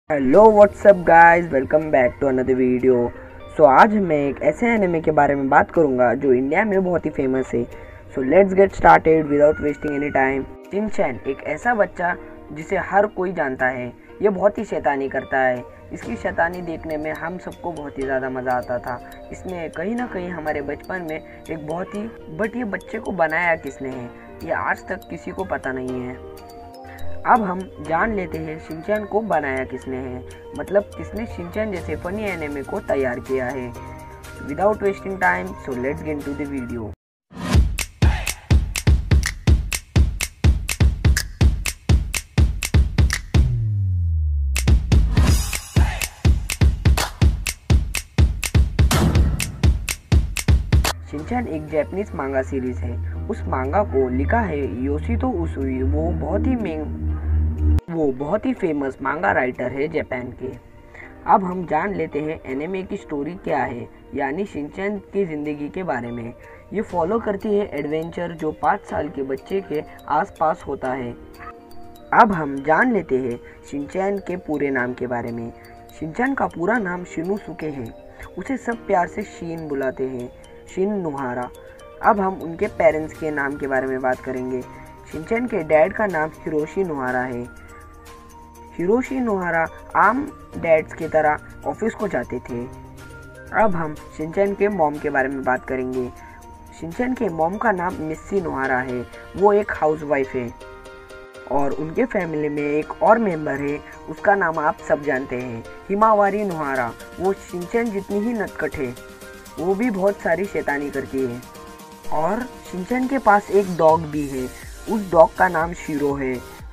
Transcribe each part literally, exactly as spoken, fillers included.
Hello what's up guys, welcome back to another video. So आज मैं एक ऐसे एनिमे के बारे में बात करूंगा जो इंडिया में बहुत ही फेमस है। So let's get started without wasting any time. Shinchan एक ऐसा बच्चा जिसे हर कोई जानता है। ये बहुत ही शैतानी करता है। इसकी शैतानी देखने में हम सबको बहुत ही ज़्यादा मज़ा आता था। इसने कहीं ना कहीं हमारे बचपन में एक बहुत ही बट ये बच्चे को बनाया किसने है, ये आज तक किसी को पता नहीं है। अब हम जान लेते हैं शिनचैन को बनाया किसने है, मतलब किसने शिनचैन जैसे फनी एनिमे को तैयार किया है। Without wasting time, so let's get to the video. Shinchan एक जापानीज मांगा सीरीज है। उस मांगा को लिखा है योशितो उसुई। वो बहुत ही में वो बहुत ही फेमस मांगा राइटर है जापान के। अब हम जान लेते हैं एनिमे की स्टोरी क्या है, यानी शिनचैन की ज़िंदगी के बारे में। ये फॉलो करती है एडवेंचर जो पाँच साल के बच्चे के आसपास होता है। अब हम जान लेते हैं शिनचैन के पूरे नाम के बारे में। शिनचैन का पूरा नाम शिनोसुके है। उसे सब प्यार से शीन बुलाते हैं, शिन नुहारा। अब हम उनके पेरेंट्स के नाम के बारे में बात करेंगे। शिनचैन के डैड का नाम हिरोशी नुहारा है। हिरोशी नुहारा आम डैड्स की तरह ऑफिस को जाते थे। अब हम शिनचैन के मॉम के बारे में बात करेंगे। शिनचैन के मॉम का नाम मिस्सी नुहारा है। वो एक हाउसवाइफ है और उनके फैमिली में एक और मेंबर है, उसका नाम आप सब जानते हैं, हिमावारी नुहारा। वो शिनचैन जितनी ही नटखट है। वो भी बहुत सारी शैतानी करती है। और शिनचैन के पास एक डॉग भी है। उस डॉग का नाम शीरो है।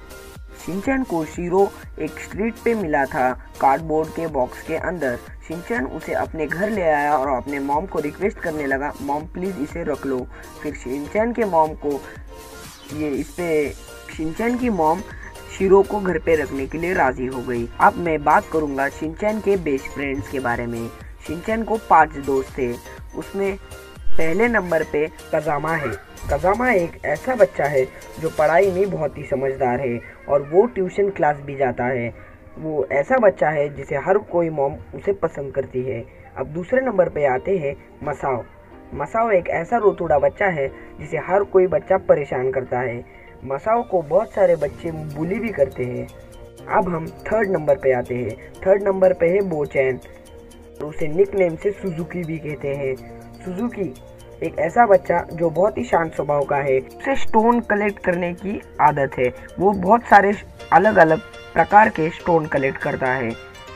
शिनचैन को शीरो एक स्ट्रीट पे मिला था, कार्डबोर्ड के बॉक्स के अंदर। शिनचैन उसे अपने घर ले आया और अपने मॉम को रिक्वेस्ट करने लगा, मॉम प्लीज़ इसे रख लो। फिर शिनचैन के मॉम को ये इस पे शिनचैन की मॉम शीरो को घर पे रखने के लिए राज़ी हो गई। अब मैं बात करूँगा शिनचैन के बेस्ट फ्रेंड्स के बारे में। शिनचैन को पांच दोस्त थे। उसमें पहले नंबर पे कजामा है। कजामा एक ऐसा बच्चा है जो पढ़ाई में बहुत ही समझदार है और वो ट्यूशन क्लास भी जाता है। वो ऐसा बच्चा है जिसे हर कोई मॉम उसे पसंद करती है। अब दूसरे नंबर पे आते हैं मसाओ। मसाओ एक ऐसा रोतुड़ा बच्चा है जिसे हर कोई बच्चा परेशान करता है। मसाओ को बहुत सारे बच्चे बुली भी करते हैं। अब हम थर्ड नंबर पे आते हैं। थर्ड नंबर पे है बोचैन, उसे निक नेम से सुजुकी भी कहते हैं। सुजुकी एक ऐसा बच्चा जो बहुत ही शांत स्वभाव का है। उसे स्टोन कलेक्ट करने की आदत है। वो बहुत सारे अलग अलग प्रकार के स्टोन कलेक्ट करता है।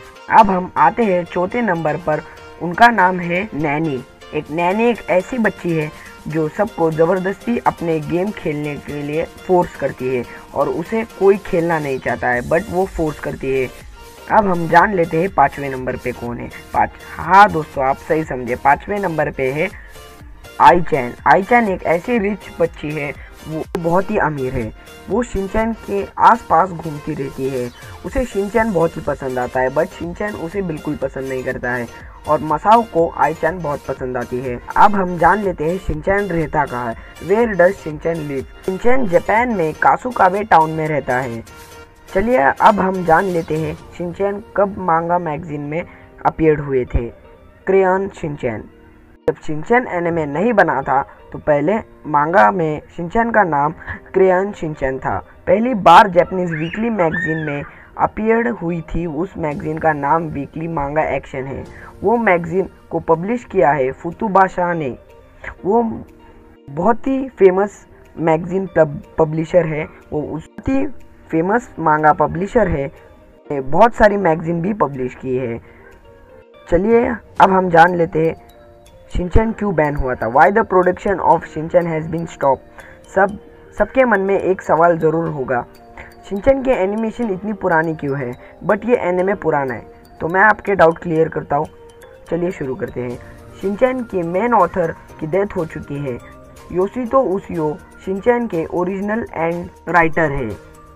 अब हम आते हैं चौथे नंबर पर। उनका नाम है नैनी। एक नैनी एक ऐसी बच्ची है जो सबको ज़बरदस्ती अपने गेम खेलने के लिए फोर्स करती है और उसे कोई खेलना नहीं चाहता है बट वो फोर्स करती है। अब हम जान लेते हैं पाँचवें नंबर पे कौन है। पाँच हाँ दोस्तों, आप सही समझे, पाँचवें नंबर पे है आईचैन। आईचैन एक ऐसी रिच बच्ची है, वो बहुत ही अमीर है। वो शिनचैन के आसपास घूमती रहती है। उसे शिनचैन बहुत ही पसंद आता है बट शिनचैन उसे बिल्कुल पसंद नहीं करता है और मसाओ को आईचैन बहुत पसंद आती है। अब हम जान लेते हैं शिनचैन रहता कहाँ है। Where does Shinchan live? Shinchan Japan में कासुकाबे टाउन में रहता है। चलिए अब हम जान लेते हैं शिनचैन कब मांगा मैगजीन में अपीयर्ड हुए थे। Crayon Shinchan. जब शिनचैन एनिमे नहीं बना था तो पहले मांगा में शिनचैन का नाम क्रेयॉन शिनचैन था। पहली बार जापानीज वीकली मैगजीन में अपीयर्ड हुई थी। उस मैगजीन का नाम वीकली मांगा एक्शन है। वो मैगजीन को पब्लिश किया है फुतुबाशा ने। वो बहुत ही फेमस मैगजीन पब्लिशर है। वो उसकी फेमस मांगा पब्लिशर है। बहुत सारी मैगजीन भी पब्लिश की है। चलिए अब हम जान लेते हैं शिनचैन क्यों बैन हुआ था। Why the production of Shinchan has been stop. सब सबके मन में एक सवाल ज़रूर होगा, शिनचैन की एनिमेशन इतनी पुरानी क्यों है? बट ये एनिमे पुराना है, तो मैं आपके डाउट क्लियर करता हूँ। चलिए शुरू करते हैं। शिनचैन के मेन ऑथर की डेथ हो चुकी है। योशितो उसियो शिनचैन के ओरिजिनल एंड राइटर है।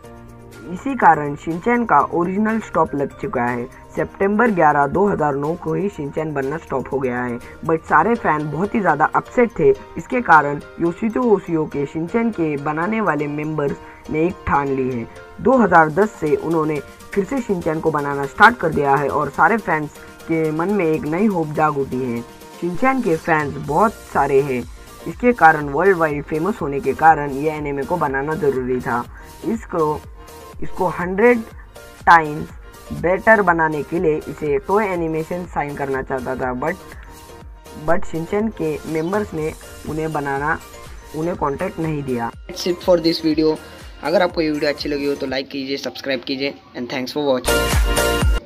इसी कारण शिनचैन का ओरिजिनल स्टॉप लग चुका है। सितंबर ग्यारह दो हज़ार नौ को ही शिनचैन बनना स्टॉप हो गया है, बट सारे फैन बहुत ही ज़्यादा अपसेट थे। इसके कारण योशितो ओसियो के शिनचैन के बनाने वाले मेंबर्स ने एक ठान ली है। दो हज़ार दस से उन्होंने फिर से शिनचैन को बनाना स्टार्ट कर दिया है और सारे फैंस के मन में एक नई होप जाग उठी है। शिनचैन के फैंस बहुत सारे हैं, इसके कारण वर्ल्ड वाइड फेमस होने के कारण ये एनिमे को बनाना ज़रूरी था। इसको इसको हंड्रेड टाइम्स बेटर बनाने के लिए इसे टॉय एनिमेशन साइन करना चाहता था, बट बट शिनचैन के मेंबर्स ने उन्हें बनाना उन्हें कॉन्ट्रैक्ट नहीं दिया। That's it for this video। अगर आपको ये वीडियो अच्छी लगी हो तो लाइक कीजिए, सब्सक्राइब कीजिए एंड थैंक्स फॉर वॉचिंग।